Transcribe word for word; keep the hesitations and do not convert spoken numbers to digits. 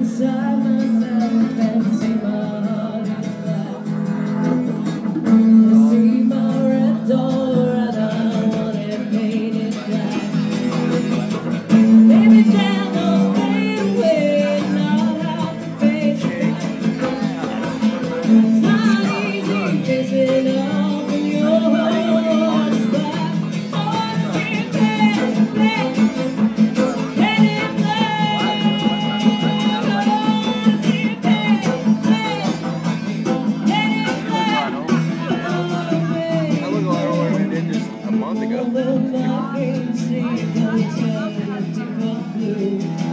inside myself and see my heart is black. I see my red door and I want it painted black. Baby, down the fade away and I'll have to face it. It's not easy facing up when your heart is black. Oh, I see it black, black. Month ago.